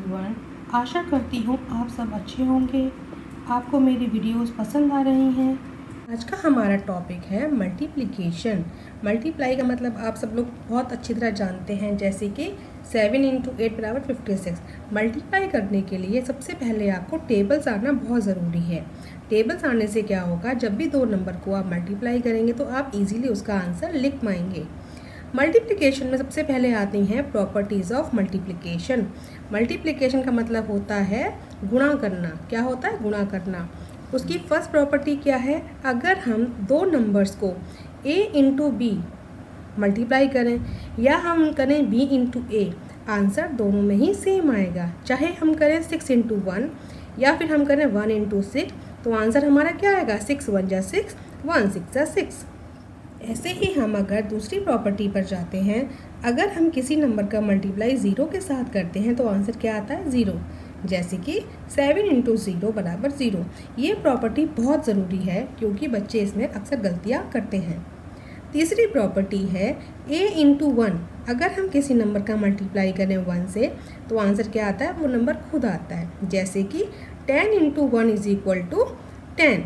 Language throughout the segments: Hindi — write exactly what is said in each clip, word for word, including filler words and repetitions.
एवरीवन, आशा करती हूँ आप सब अच्छे होंगे। आपको मेरी वीडियोस पसंद आ रही हैं। आज का हमारा टॉपिक है मल्टीप्लिकेशन। मल्टीप्लाई का मतलब आप सब लोग बहुत अच्छी तरह जानते हैं, जैसे कि सेवन इंटू एट बराबर फिफ्टी सिक्स। मल्टीप्लाई करने के लिए सबसे पहले आपको टेबल्स आना बहुत ज़रूरी है। टेबल्स आने से क्या होगा, जब भी दो नंबर को आप मल्टीप्लाई करेंगे तो आप इजीली उसका आंसर लिख पाएंगे। मल्टीप्लिकेशन में सबसे पहले आती हैं प्रॉपर्टीज़ ऑफ मल्टीप्लिकेशन। मल्टीप्लिकेशन का मतलब होता है गुणा करना। क्या होता है? गुणा करना। उसकी फर्स्ट प्रॉपर्टी क्या है? अगर हम दो नंबर्स को a इंटू बी मल्टीप्लाई करें या हम करें b इंटू ए, आंसर दोनों में ही सेम आएगा। चाहे हम करें सिक्स इंटू वन या फिर हम करें वन इंटू सिक्स, तो आंसर हमारा क्या आएगा? सिक्स वन जा सिक्स, वन सिक्स जा सिक्स। ऐसे ही हम अगर दूसरी प्रॉपर्टी पर जाते हैं, अगर हम किसी नंबर का मल्टीप्लाई ज़ीरो के साथ करते हैं तो आंसर क्या आता है? ज़ीरो। जैसे कि सेवन इंटू ज़ीरो बराबर ज़ीरो। ये प्रॉपर्टी बहुत ज़रूरी है क्योंकि बच्चे इसमें अक्सर गलतियाँ करते हैं। तीसरी प्रॉपर्टी है ए इंटू वन। अगर हम किसी नंबर का मल्टीप्लाई करें वन से तो आंसर क्या आता है? वो नंबर खुद आता है। जैसे कि ten into one is equal to ten.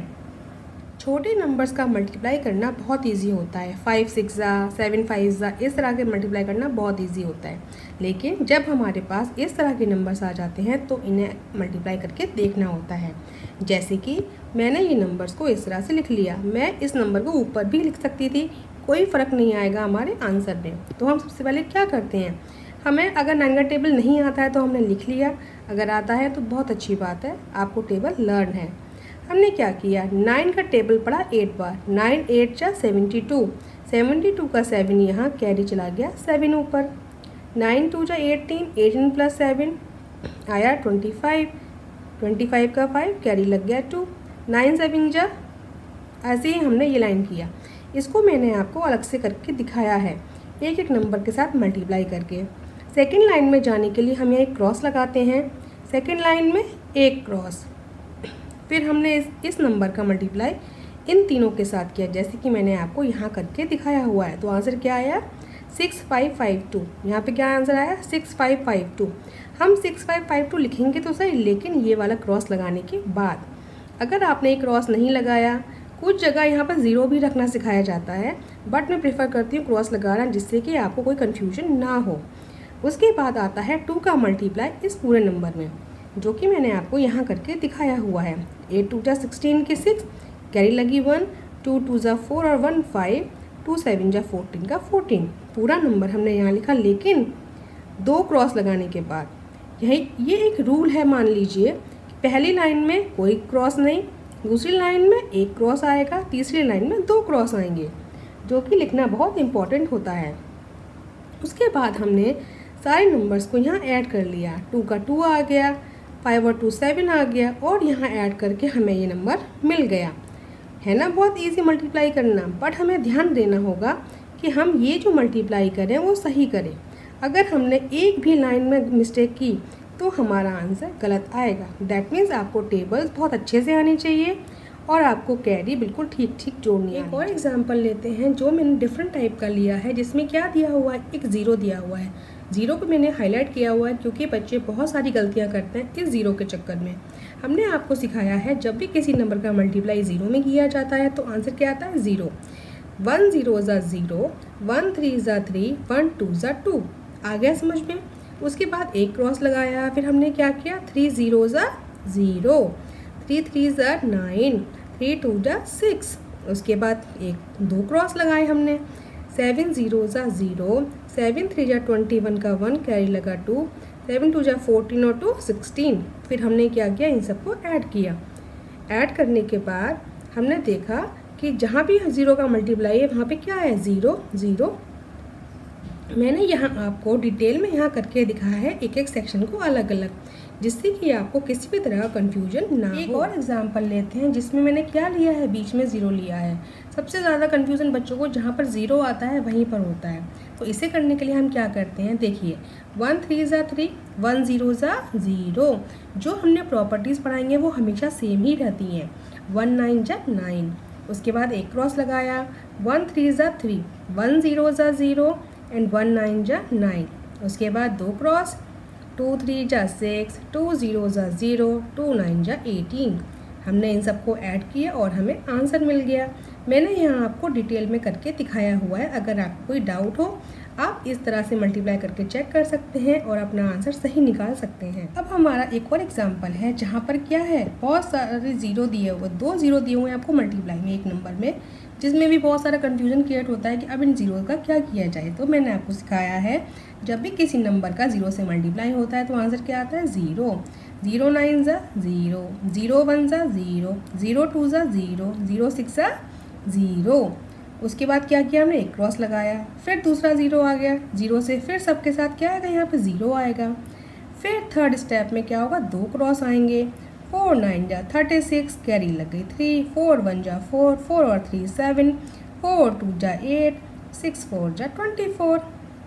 छोटे नंबर्स का मल्टीप्लाई करना बहुत इजी होता है। फाइव सिक्स ज़ा, सेवन फाइव ज़ा, इस तरह के मल्टीप्लाई करना बहुत इजी होता है। लेकिन जब हमारे पास इस तरह के नंबर्स आ जाते हैं तो इन्हें मल्टीप्लाई करके देखना होता है। जैसे कि मैंने ये नंबर्स को इस तरह से लिख लिया। मैं इस नंबर को ऊपर भी लिख सकती थी, कोई फ़र्क नहीं आएगा हमारे आंसर में। तो हम सबसे पहले क्या करते हैं, हमें अगर नाइन का टेबल नहीं आता है तो हमने लिख लिया, अगर आता है तो बहुत अच्छी बात है, आपको टेबल लर्न है। हमने क्या किया, नाइन का टेबल पढ़ा एट बार। नाइन एट जा सेवेंटी टू, सेवेंटी टू का सेवन यहाँ कैरी चला गया सेवन ऊपर। नाइन टू जा एटीन, एटीन प्लस सेवन आया ट्वेंटी फाइव, ट्वेंटी फाइव का फाइव कैरी लग गया टू। नाइन सेवन जा, ऐसे ही हमने ये लाइन किया। इसको मैंने आपको अलग से करके दिखाया है, एक एक नंबर के साथ मल्टीप्लाई करके। सेकेंड लाइन में जाने के लिए हम यहाँ एक क्रॉस लगाते हैं। सेकेंड लाइन में एक क्रॉस, फिर हमने इस इस नंबर का मल्टीप्लाई इन तीनों के साथ किया, जैसे कि मैंने आपको यहाँ करके दिखाया हुआ है। तो आंसर क्या आया? Six five five two. यहाँ पे क्या आंसर आया? Six five five two. हम सिक्स फाइव फाइव टू लिखेंगे तो सही, लेकिन ये वाला क्रॉस लगाने के बाद। अगर आपने एक क्रॉस नहीं लगाया, कुछ जगह यहाँ पर ज़ीरो भी रखना सिखाया जाता है, बट मैं प्रेफर करती हूँ क्रॉस लगाना, जिससे कि आपको कोई कन्फ्यूजन ना हो। उसके बाद आता है टू का मल्टीप्लाई इस पूरे नंबर में, जो कि मैंने आपको यहाँ करके दिखाया हुआ है। एट टू जा सिक्सटीन के सिक्स कैरी लगी वन, टू टू जा फोर और वन फाइव, टू सेवन जा फोर्टीन का फोर्टीन। पूरा नंबर हमने यहाँ लिखा, लेकिन दो क्रॉस लगाने के बाद। यही ये एक रूल है, मान लीजिए पहली लाइन में कोई क्रॉस नहीं, दूसरी लाइन में एक क्रॉस आएगा, तीसरी लाइन में दो क्रॉस आएंगे, जो कि लिखना बहुत इम्पॉर्टेंट होता है। उसके बाद हमने सारे नंबर्स को यहाँ ऐड कर लिया। टू का टू आ गया, फाइव और टू सेवन आ गया, और यहाँ ऐड करके हमें ये नंबर मिल गया। है ना बहुत इजी मल्टीप्लाई करना, बट हमें ध्यान देना होगा कि हम ये जो मल्टीप्लाई करें वो सही करें। अगर हमने एक भी लाइन में मिस्टेक की तो हमारा आंसर गलत आएगा। दैट मीन्स आपको टेबल्स बहुत अच्छे से आनी चाहिए और आपको कैरी बिल्कुल ठीक ठीक जोड़नी है। एक और एग्जाम्पल लेते हैं जो मैंने डिफरेंट टाइप का लिया है, जिसमें क्या दिया हुआ है, एक ज़ीरो दिया हुआ है। ज़ीरो को मैंने हाईलाइट किया हुआ है क्योंकि बच्चे बहुत सारी गलतियां करते हैं इस ज़ीरो के चक्कर में। हमने आपको सिखाया है जब भी किसी नंबर का मल्टीप्लाई ज़ीरो में किया जाता है तो आंसर क्या आता है? ज़ीरो। वन ज़ीरो ज़ा ज़ीरो, वन थ्री ज़ा थ्री, वन टू ज़ा टू। आ गया समझ में? उसके बाद एक क्रॉस लगाया, फिर हमने क्या किया, थ्री ज़ीरो ज़ा ज़ीरो, थ्री थ्री ज़ा नाइन, थ्री टू ज़ा सिक्स। उसके बाद एक दो क्रॉस लगाए हमने, सेवन ज़ीरो ज़ा ज़ीरो, सेवन थ्री जा ट्वेंटी वन का वन कैरी लगा टू, सेवन टू जा फोर्टीन और टू सिक्सटीन। फिर हमने क्या किया, इन सबको ऐड किया। ऐड करने के बाद हमने देखा कि जहाँ भी ज़ीरो का मल्टीप्लाई है वहाँ पे क्या है? Zero zero. मैंने यहाँ आपको डिटेल में यहाँ करके दिखाया है एक एक सेक्शन को अलग अलग, जिससे कि आपको किसी भी तरह का कन्फ्यूजन ना हो। एक और एग्जांपल लेते हैं जिसमें मैंने क्या लिया है, बीच में ज़ीरो लिया है। सबसे ज़्यादा कन्फ्यूज़न बच्चों को जहाँ पर ज़ीरो आता है वहीं पर होता है। तो इसे करने के लिए हम क्या करते हैं, देखिए वन थ्री ज़ा थ्री, वन ज़ीरो ज़ा ज़ीरो। जो हमने प्रॉपर्टीज़ पढ़ाएंगे वो हमेशा सेम ही रहती हैं। वन नाइन जा नाइन। उसके बाद एक क्रॉस लगाया, वन थ्री ज़ा थ्री, वन ज़ीरो ज़ा ज़ीरो एंड वन नाइन जा नाइन। उसके बाद दो क्रॉस, टू थ्री जा सिक्स, टू ज़ीरो जा ज़ीरो, टू नाइन जा एटीन। हमने इन सबको ऐड किया और हमें आंसर मिल गया। मैंने यहाँ आपको डिटेल में करके दिखाया हुआ है। अगर आपको कोई डाउट हो आप इस तरह से मल्टीप्लाई करके चेक कर सकते हैं और अपना आंसर सही निकाल सकते हैं। अब हमारा एक और एग्जांपल है जहाँ पर क्या है, बहुत सारे ज़ीरो दिए हुए, दो ज़ीरो दिए हुए हैं आपको मल्टीप्लाई में एक नंबर में, जिसमें भी बहुत सारा कन्फ्यूजन क्रिएट होता है कि अब इन ज़ीरो का क्या किया जाए। तो मैंने आपको सिखाया है जब भी किसी नंबर का ज़ीरो से मल्टीप्लाई होता है तो आंसर क्या आता है, ज़ीरो। ज़ीरो नाइन ज़ा ज़ीरो, ज़ीरो वन ज़ा ज़ीरो, ज़ीरो टू ज़ा ज़ीरो, ज़ीरो सिक्स ज़ा ज़ीरो। उसके बाद क्या किया हमने, एक क्रॉस लगाया, फिर दूसरा ज़ीरो आ गया, ज़ीरो से फिर सबके साथ क्या आएगा, यहाँ पे ज़ीरो आएगा। फिर थर्ड स्टेप में क्या होगा, दो क्रॉस आएंगे, फोर नाइन जा थर्टी सिक्स, कैरी लग गई थ्री, फोर वन जा फोर, फोर और थ्री सेवन, फोर टू जा एट, सिक्स फोर जा ट्वेंटी फोर।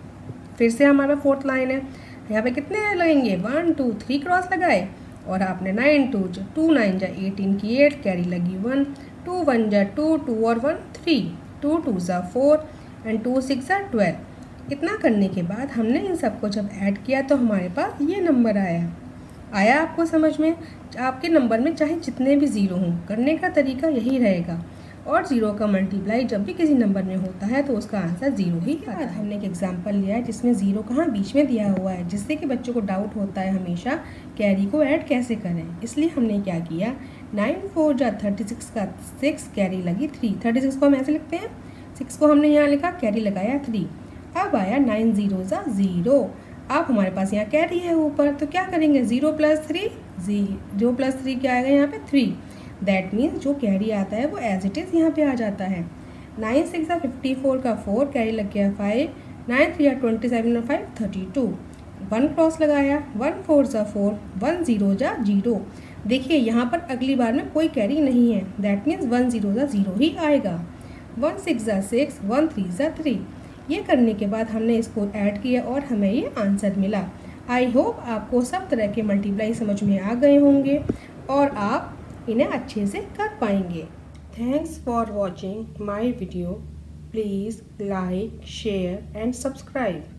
फिर से हमारा फोर्थ लाइन है, यहाँ पे कितने लगेंगे, वन टू थ्री क्रॉस लगाए और आपने नाइन टू जा टू नाइन जा एटीन की एट, कैरी लगी वन, टू वन जा टू, टू और वन थ्री, टू टू ज़ा फोर एंड टू सिक्स ज़ा ट्वेल्व। इतना करने के बाद हमने इन सबको जब ऐड किया तो हमारे पास ये नंबर आया। आया आपको समझ में? आपके नंबर में चाहे जितने भी ज़ीरो हों, करने का तरीका यही रहेगा। और ज़ीरो का मल्टीप्लाई जब भी किसी नंबर में होता है तो उसका आंसर ज़ीरो ही आता है। हमने एक एग्जांपल लिया है जिसमें ज़ीरो कहाँ बीच में दिया हुआ है, जिससे कि बच्चों को डाउट होता है हमेशा कैरी को ऐड कैसे करें। इसलिए हमने क्या किया, नाइन फोर जा थर्टी सिक्स का सिक्स, कैरी लगी थ्री। थर्टी सिक्स को हम ऐसे लिखते हैं, सिक्स को हमने यहाँ लिखा, कैरी लगाया थ्री। अब आया नाइन ज़ीरो ज़ा ज़ीरो। अब हमारे पास यहाँ कैरी है ऊपर, तो क्या करेंगे, zero plus three, zero plus three क्या आएगा यहाँ पे, थ्री। दैट मीन्स जो कैरी आता है वो एज इट इज़ यहाँ पे आ जाता है। नाइन सिक्स ज़ा फिफ्टी फोर का फोर, कैरी लग गया फाइव, नाइन थ्री या ट्वेंटी सेवन और five thirty two. One cross लगाया, वन फोर ज़ा फोर, वन ज़ीरो ज़ा जीरो। देखिए यहाँ पर अगली बार में कोई कैरी नहीं है, दैट मीन्स वन ज़ीरो ज़ा ज़ीरो ही आएगा। वन सिक्स ज़ा सिक्स, वन थ्री ज़ा थ्री। ये करने के बाद हमने इसको ऐड किया और हमें ये आंसर मिला। आई होप आपको सब तरह के मल्टीप्लाई समझ में आ गए होंगे और आप इन्हें अच्छे से कर पाएंगे। Thanks for watching my video. Please like, share and subscribe.